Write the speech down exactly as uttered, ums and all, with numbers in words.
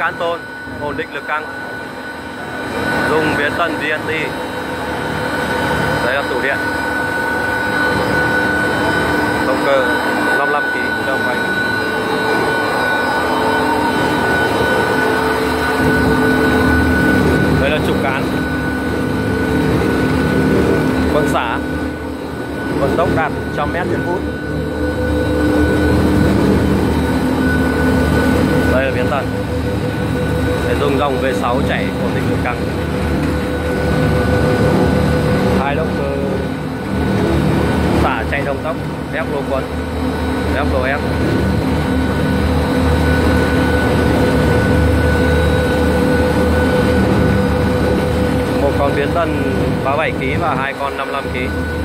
can tôn, ổn định lực căng. Dùng biến tần vê en tê. Đây là tủ điện. Động cơ năm mươi lăm ki lô gam đồng hành. Đây là trục cán. Vận xả. Vận tốc đạt một trăm mét trên phút. Đây là biến tần. Để dùng dòng vê sáu chạy ổn định lực căng. Hai động cơ xả chạy đồng tốc, ép lô quấn, ép lô ép. Một con biến tần ba mươi bảy ki lô gam và hai con năm mươi lăm ki lô gam.